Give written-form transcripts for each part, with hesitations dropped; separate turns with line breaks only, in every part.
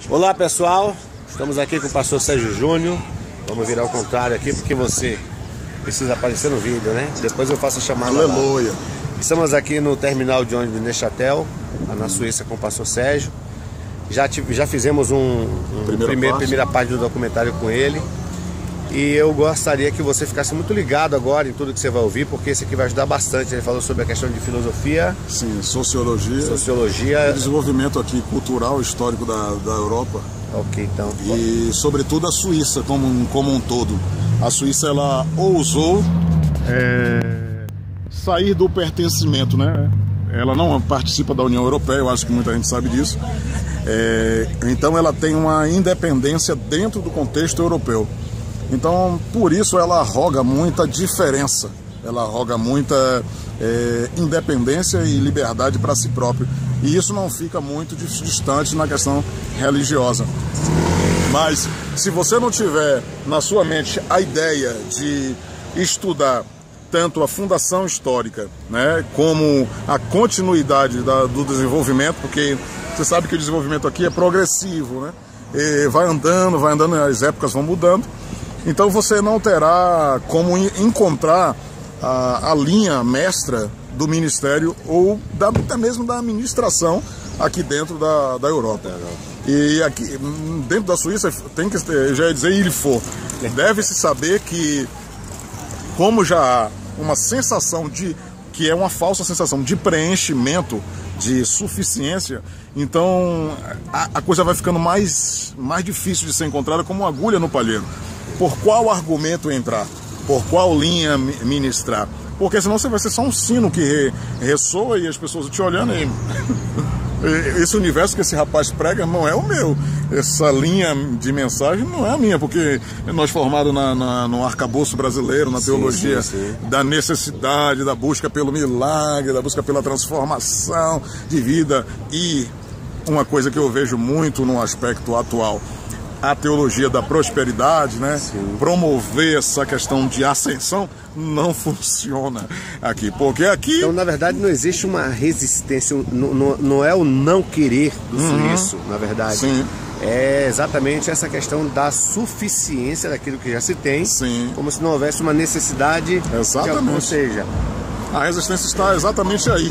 Olá pessoal, estamos aqui com o pastor Sérgio Júnior. Vamos virar ao contrário aqui porque você precisa aparecer no vídeo, né? Depois eu faço a chamada.
Aleluia.
Lá. Estamos aqui no terminal de ônibus de Neuchâtel, na Suíça, com o pastor Sérgio. Já fizemos primeira parte do documentário com ele. E eu gostaria que você ficasse muito ligado agora em tudo que você vai ouvir, porque esse aqui vai ajudar bastante. Ele falou sobre a questão de filosofia.
Sim, sociologia.
Sociologia.
Desenvolvimento aqui cultural, histórico da Europa.
Ok, então.
E sobretudo a Suíça como um todo. A Suíça, ela ousou sair do pertencimento, né? Ela não participa da União Europeia, eu acho que muita gente sabe disso. Então ela tem uma independência dentro do contexto europeu. Então, por isso ela arroga muita diferença, ela arroga muita independência e liberdade para si próprio. E isso não fica muito distante na questão religiosa. Mas, se você não tiver na sua mente a ideia de estudar tanto a fundação histórica, né, como a continuidade do desenvolvimento, porque você sabe que o desenvolvimento aqui é progressivo, né? E vai andando, as épocas vão mudando. Então você não terá como encontrar a linha mestra do ministério ou até mesmo da administração aqui dentro da Europa. E aqui dentro da Suíça tem que, já ia dizer, deve-se saber que, como já há uma sensação que é uma falsa sensação de preenchimento, de suficiência, então a coisa vai ficando mais difícil de ser encontrada, como uma agulha no palheiro. Por qual argumento entrar? Por qual linha ministrar? Porque senão você vai ser só um sino que ressoa e as pessoas te olhando aí. Esse universo que esse rapaz prega não é o meu. Essa linha de mensagem não é a minha, porque nós formados no arcabouço brasileiro, na teologia da necessidade, da busca pelo milagre, da busca pela transformação de vida. E uma coisa que eu vejo muito no aspecto atual, a teologia da prosperidade, né? Promover essa questão de ascensão não funciona aqui, porque aqui...
Então, na verdade, não existe uma resistência, não é o não querer do suíço, na verdade.
Sim.
É exatamente essa questão da suficiência daquilo que já se tem, como se não houvesse uma necessidade.
Exatamente.
Ou seja,
a resistência está exatamente aí.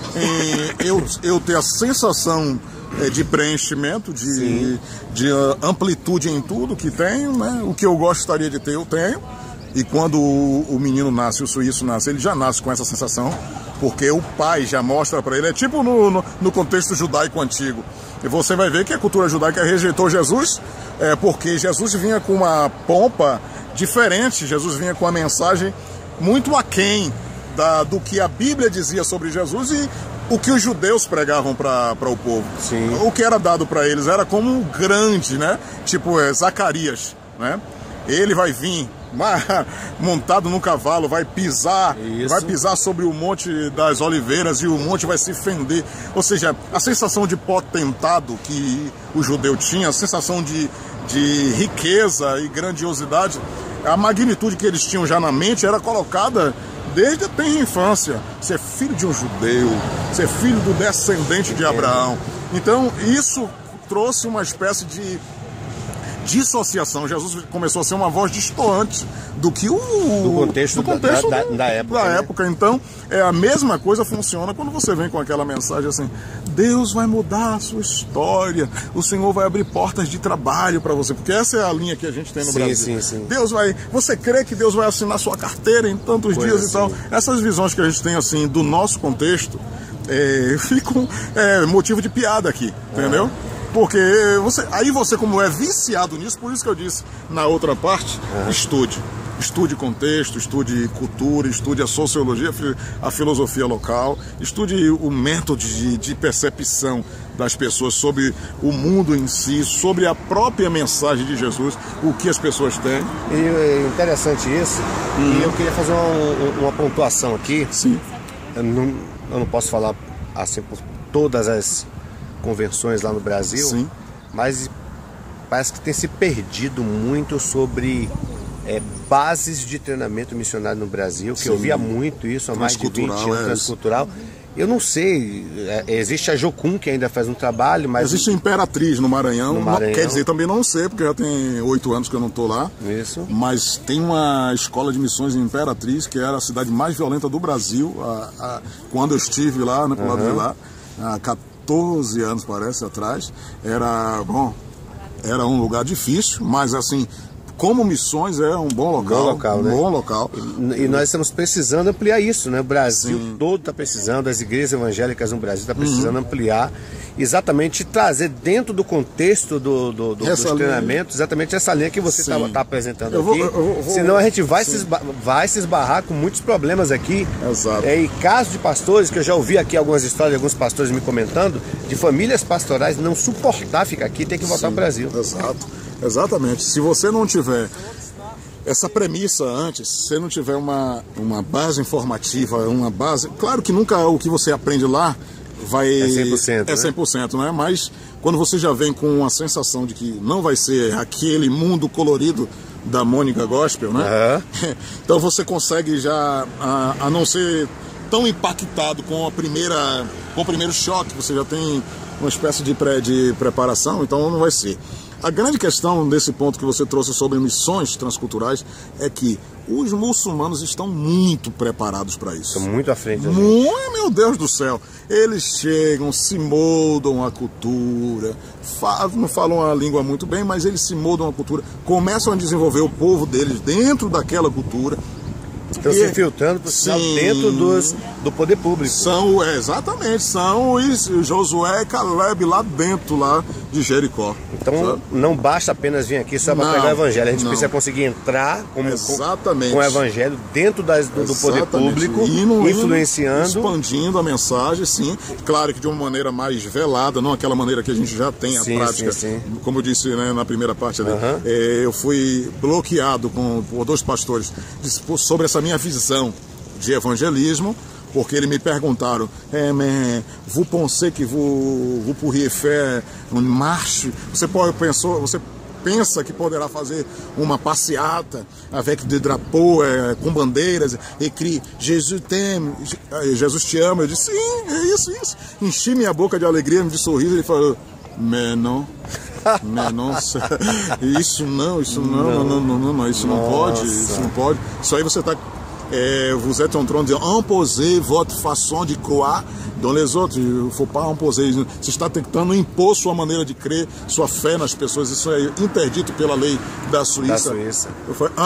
Eu ter a sensação de preenchimento, de amplitude em tudo que tenho, né? O que eu gostaria de ter, eu tenho. E quando o menino nasce, o suíço nasce, ele já nasce com essa sensação, porque o pai já mostra para ele. É tipo no contexto judaico antigo. E você vai ver que a cultura judaica rejeitou Jesus, porque Jesus vinha com uma pompa diferente, Jesus vinha com uma mensagem muito aquém do que a Bíblia dizia sobre Jesus e o que os judeus pregavam para o povo. O que era dado para eles era como um grande, né? Tipo Zacarias, né? Ele vai vir montado no cavalo, vai pisar sobre o Monte das Oliveiras e o monte vai se fender. Ou seja, a sensação de potentado que o judeu tinha, a sensação de riqueza e grandiosidade, a magnitude que eles tinham já na mente era colocada desde a tenra infância. Ser filho de um judeu, ser filho do descendente de Abraão. Então isso trouxe uma espécie de dissociação. Jesus começou a ser uma voz destoante do que do
contexto da época.
Então, a mesma coisa funciona quando você vem com aquela mensagem assim: Deus vai mudar a sua história, o Senhor vai abrir portas de trabalho para você, porque essa é a linha que a gente tem no Brasil. Deus vai, você crê que Deus vai assinar sua carteira em tantos dias e tal. Essas visões que a gente tem assim do nosso contexto ficam motivo de piada aqui, entendeu? Porque você como é viciado nisso, por isso que eu disse na outra parte, estude contexto, estude cultura, estude a sociologia, a filosofia local, estude o método de percepção das pessoas sobre o mundo em si, sobre a própria mensagem de Jesus, o que as pessoas têm.
E é interessante isso, e eu queria fazer uma pontuação aqui. Eu não posso falar assim por todas as convenções lá no Brasil, mas parece que tem se perdido muito sobre bases de treinamento missionário no Brasil, que eu via muito isso há mais de 20 anos, transcultural, Eu não sei, existe a Jocum que ainda faz um trabalho, mas...
Existe a Imperatriz no Maranhão. Quer dizer, também não sei, porque já tem 8 anos que eu não estou lá.
Isso.
Mas tem uma escola de missões em Imperatriz, que era a cidade mais violenta do Brasil, quando eu estive lá, né, pro lado de lá, há 14 anos, parece, atrás. Era um lugar difícil, mas assim... Como missões é um bom local,
né?
Bom local.
E nós estamos precisando ampliar isso, né? O Brasil todo está precisando, as igrejas evangélicas no Brasil estão precisando ampliar, exatamente trazer dentro do contexto dos treinamentos, exatamente essa linha que você está apresentando aqui. Senão a gente vai se esbarrar com muitos problemas aqui.
Exato.
E casos de pastores, que eu já ouvi aqui algumas histórias de alguns pastores me comentando, de famílias pastorais não suportar ficar aqui, tem que voltar para o Brasil.
Exato. Exatamente. Se você não tiver essa premissa antes, se você não tiver uma base informativa, uma base... Claro que nunca o que você aprende lá vai...
É 100%.
É 100%, né? Mas quando você já vem com uma sensação de que não vai ser aquele mundo colorido da Mônica Gospel, né? Então você consegue já, a não ser tão impactado com o primeiro choque, você já tem uma espécie de preparação, então não vai ser. A grande questão desse ponto que você trouxe sobre missões transculturais é que os muçulmanos estão muito preparados para isso.
Estão muito à frente.
Meu Deus do céu! Eles chegam, se moldam a cultura, não falam a língua muito bem, mas eles se moldam a cultura, começam a desenvolver o povo deles dentro daquela cultura.
Estão se filtrando dentro do poder público.
Exatamente, são Josué e Caleb lá dentro de Jericó.
Então não basta apenas vir aqui só para pregar o evangelho, a gente precisa conseguir entrar com o evangelho dentro do poder público, influenciando,
expandindo a mensagem, sim. Claro que de uma maneira mais velada, não aquela maneira que a gente já tem a prática. Sim. Como eu disse, né, na primeira parte ali, eu fui bloqueado por 2 pastores sobre essa minha visão de evangelismo, porque eles me perguntaram, vous pensez que vous pourriez faire une marche? Você pensa que poderá fazer uma passeata avec des drapeaux, com bandeiras, e crie Jesus te ama? Eu disse, sim, é isso. Enchi minha boca de alegria, de sorriso. Ele falou, mais não, isso não pode. Isso aí você está... vous êtes en train de imposer votre façon de croire dans les autres. Il ne faut pas imposer. Você está tentando impor sua maneira de crer, sua fé nas pessoas. Isso é interdito pela lei da Suíça. Eu falei,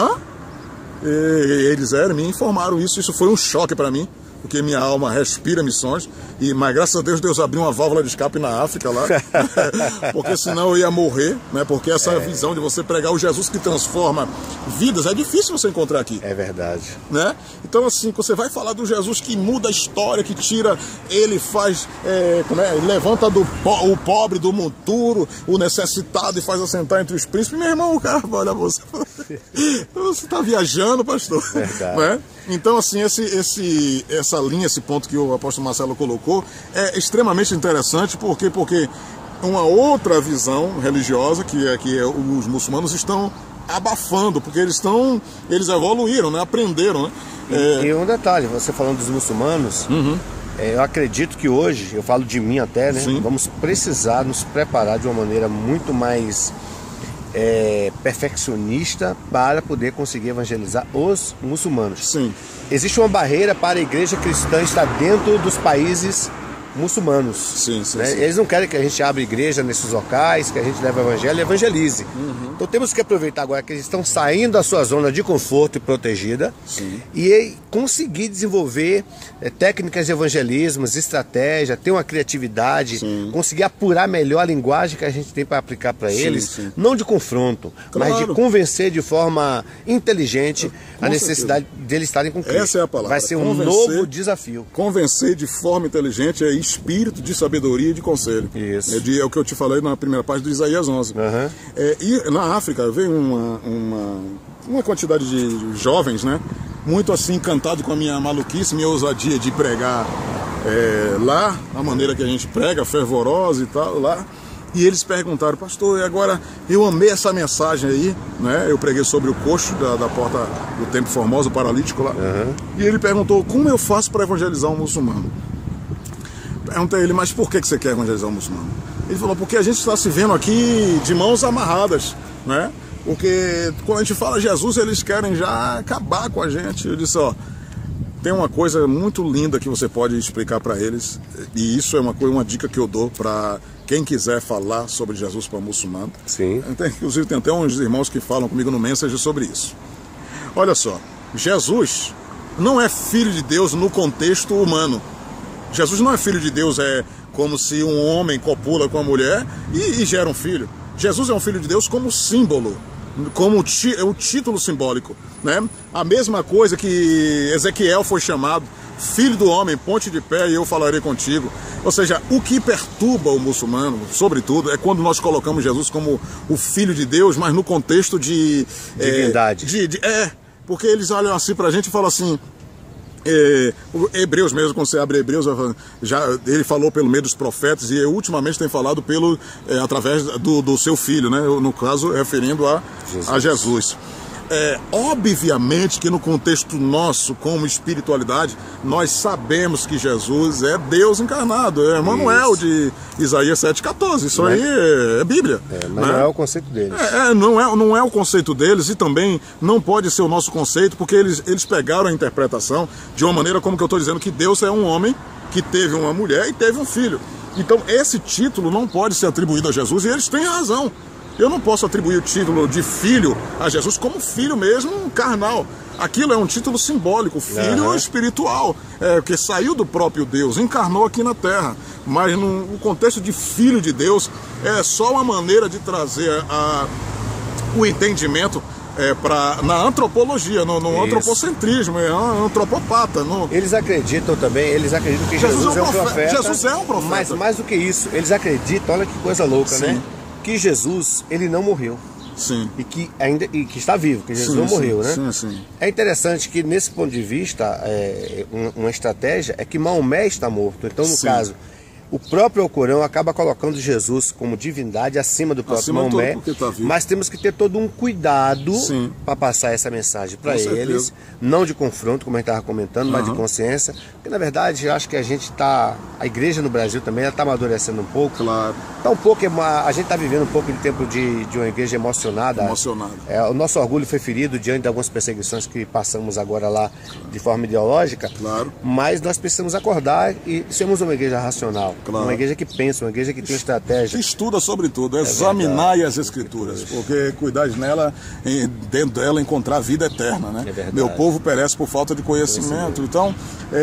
Eles me informaram isso. Isso foi um choque para mim, porque minha alma respira missões, mas graças a Deus abriu uma válvula de escape na África lá, porque senão eu ia morrer, né? Porque essa visão de você pregar o Jesus que transforma vidas é difícil você encontrar aqui.
É verdade.
Né? Então assim, você vai falar do Jesus que muda a história, que tira, ele faz, levanta o pobre do monturo, o necessitado e faz assentar entre os príncipes. Meu irmão, o cara olha você está viajando, pastor.
Verdade.
Né? Então assim, essa linha, esse ponto que o apóstolo Marcelo colocou é extremamente interessante, porque uma outra visão religiosa que os muçulmanos estão abafando, porque eles evoluíram, né? Aprenderam, né?
E um detalhe, você falando dos muçulmanos, eu acredito que hoje, eu falo de mim até, né? Vamos precisar nos preparar de uma maneira muito mais perfeccionista para poder conseguir evangelizar os muçulmanos.
Sim.
Existe uma barreira para a igreja cristã estar dentro dos países muçulmanos.
Sim.
Eles não querem que a gente abra igreja nesses locais, que a gente leve o evangelho e evangelize. Então temos que aproveitar agora que eles estão saindo da sua zona de conforto e protegida e conseguir desenvolver técnicas de evangelismo, estratégia, ter uma criatividade, conseguir apurar melhor a linguagem que a gente tem para aplicar para eles, não de confronto, mas de convencer de forma inteligente a necessidade deles estarem com Cristo.
Essa é a palavra.
Vai ser um novo desafio.
Convencer de forma inteligente é espírito de sabedoria e de conselho.
Isso.
É o que eu te falei na primeira parte do Isaías 11. E na África veio uma quantidade de jovens, né? Muito assim encantado com a minha maluquice, minha ousadia de pregar lá, a maneira que a gente prega, fervorosa e tal, lá. E eles perguntaram, pastor, e agora eu amei essa mensagem aí, né? Eu preguei sobre o coxo da porta do Templo Formosa, o paralítico lá. E ele perguntou, como eu faço para evangelizar um muçulmano? Perguntei a ele, mas por que você quer evangelizar o muçulmano? Ele falou, porque a gente está se vendo aqui de mãos amarradas, né? Porque quando a gente fala Jesus, eles querem já acabar com a gente. Eu disse, ó, tem uma coisa muito linda que você pode explicar para eles, e isso é uma dica que eu dou para quem quiser falar sobre Jesus para muçulmano.
Sim.
Inclusive tem até uns irmãos que falam comigo no Messenger sobre isso. Olha só, Jesus não é filho de Deus no contexto humano. Jesus não é filho de Deus, é como se um homem copula com a mulher e gera um filho. Jesus é um filho de Deus como símbolo, como o título simbólico, né? A mesma coisa que Ezequiel foi chamado, filho do homem, ponte de pé e eu falarei contigo. Ou seja, o que perturba o muçulmano, sobretudo, é quando nós colocamos Jesus como o filho de Deus, mas no contexto de
divindade.
Porque eles olham assim pra gente e falam assim, Hebreus mesmo, quando você abre Hebreus, ele falou pelo meio dos profetas e ultimamente tem falado através do seu filho, né? No caso, referindo a Jesus. Obviamente que no contexto nosso, como espiritualidade, nós sabemos que Jesus é Deus encarnado, é Emmanuel de Isaías 7,14, isso aí é Bíblia.
Mas né? Não é o conceito deles.
Não é o conceito deles e também não pode ser o nosso conceito, porque eles pegaram a interpretação de uma maneira como que eu estou dizendo que Deus é um homem que teve uma mulher e teve um filho. Então esse título não pode ser atribuído a Jesus e eles têm razão. Eu não posso atribuir o título de filho a Jesus como filho mesmo carnal. Aquilo é um título simbólico, filho espiritual, que saiu do próprio Deus, encarnou aqui na terra. Mas no contexto de filho de Deus, é só uma maneira de trazer o entendimento na antropologia, no antropocentrismo, antropopata.
Eles acreditam também, que Jesus é um profeta.
Jesus é um profeta.
Mas mais do que isso, eles acreditam, olha que coisa louca,
Sim.
né? Que Jesus, ele não morreu.
Sim.
E que está vivo, que Jesus não morreu, né?
Sim.
É interessante que, nesse ponto de vista, uma estratégia é que Maomé está morto. Então, no caso, o próprio Alcorão acaba colocando Jesus como divindade acima do próprio Maomé, mas temos que ter todo um cuidado para passar essa mensagem para eles, não de confronto, como a gente estava comentando, mas de consciência, porque na verdade eu acho que a igreja no Brasil também está amadurecendo um pouco, a gente está vivendo um pouco de tempo de uma igreja emocionada. O nosso orgulho foi ferido diante de algumas perseguições que passamos agora lá de forma ideológica, mas nós precisamos acordar e sermos uma igreja racional. Uma igreja que pensa, uma igreja que tem estratégia.
Que estuda sobretudo, examinar as escrituras, porque cuidar nela, dentro dela encontrar a vida eterna, né? Meu povo perece por falta de conhecimento. Então,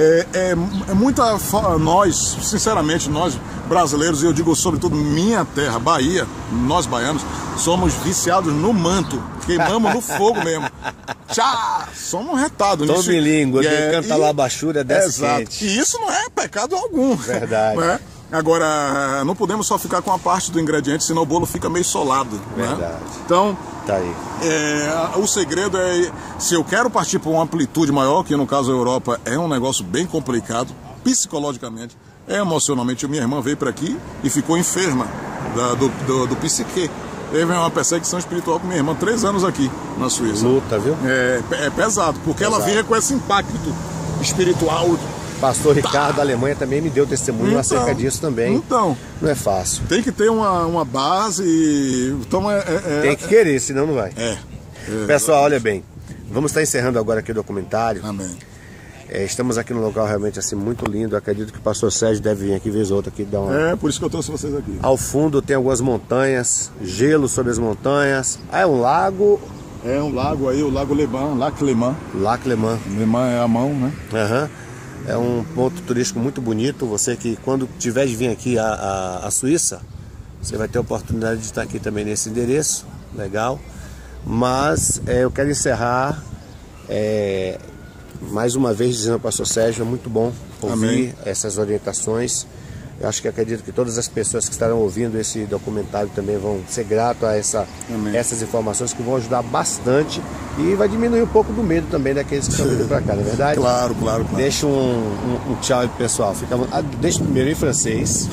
nós, sinceramente, nós brasileiros, e eu digo sobretudo minha terra, Bahia, nós baianos, somos viciados no manto, queimamos no fogo mesmo. Somos retados nisso.
Todo em língua, canta lá baixura, desce quente.
E isso não é pecado algum.
Verdade.
Né? Agora, não podemos só ficar com a parte do ingrediente, senão o bolo fica meio solado.
Verdade.
Né? Então,
tá aí.
O segredo se eu quero partir para uma amplitude maior, que no caso a Europa é um negócio bem complicado, psicologicamente, emocionalmente. Minha irmã veio para aqui e ficou enferma do psique. Teve uma perseguição espiritual com minha irmã, 3 anos aqui na Suíça.
Luta, viu?
É pesado, porque ela vinha com esse impacto espiritual.
Pastor Ricardo da Alemanha também me deu testemunho acerca disso também.
Então,
não é fácil.
Tem que ter uma base. Então
tem que querer, senão não vai. Pessoal, olha bem, vamos estar encerrando agora aqui o documentário.
Amém.
Estamos aqui num local realmente assim muito lindo. Acredito que o pastor Sérgio deve vir aqui vez ou outra aqui dar uma...
por isso que eu trouxe vocês aqui.
Ao fundo tem algumas montanhas, gelo sobre as montanhas. É um lago.
É um lago aí, o Lago Leman, Lac Leman.
Lac Leman.
Leman é a mão, né?
É um ponto turístico muito bonito. Você que quando tiver de vir aqui à Suíça, você vai ter a oportunidade de estar aqui também nesse endereço. Legal. Mas eu quero encerrar mais uma vez dizendo ao pastor Sérgio, é muito bom ouvir essas orientações. Eu acho que acredito que todas as pessoas que estarão ouvindo esse documentário também vão ser gratos a essas informações que vão ajudar bastante e vai diminuir um pouco do medo também daqueles que estão vindo para cá, não é verdade?
Claro.
Deixa um tchau aí pro pessoal. Deixa primeiro em francês.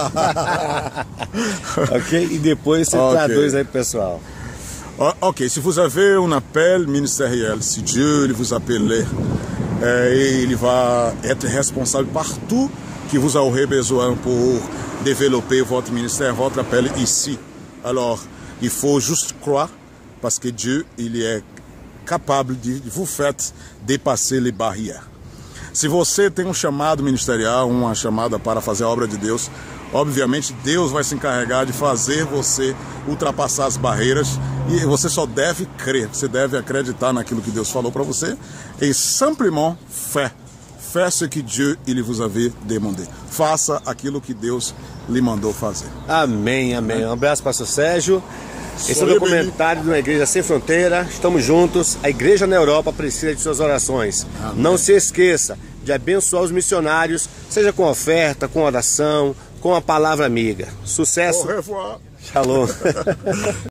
Ok? E depois você traduz aí pro pessoal.
Ok, si vous avez un appel ministériel, si Dieu vous appelle, il va être responsable partout qui vous aurait besoin pour développer votre ministère, votre appel ici. Alors, il faut juste croire, parce que Dieu, il est capable de vous faire dépasser les barrières. Se você tem um chamado ministerial, uma chamada para fazer a obra de Deus, obviamente Deus vai se encarregar de fazer você ultrapassar as barreiras, e você só deve crer, você deve acreditar naquilo que Deus falou para você, e simplement faire ce que Dieu il vous avait demandé. Faça aquilo que Deus lhe mandou fazer.
Amém, amém. Um abraço, pastor Sérgio. Esse é o documentário de uma igreja sem fronteira. Estamos juntos. A igreja na Europa precisa de suas orações. Amém. Não se esqueça de abençoar os missionários, seja com oferta, com oração, com a palavra amiga. Sucesso.
Au revoir.
Shalom.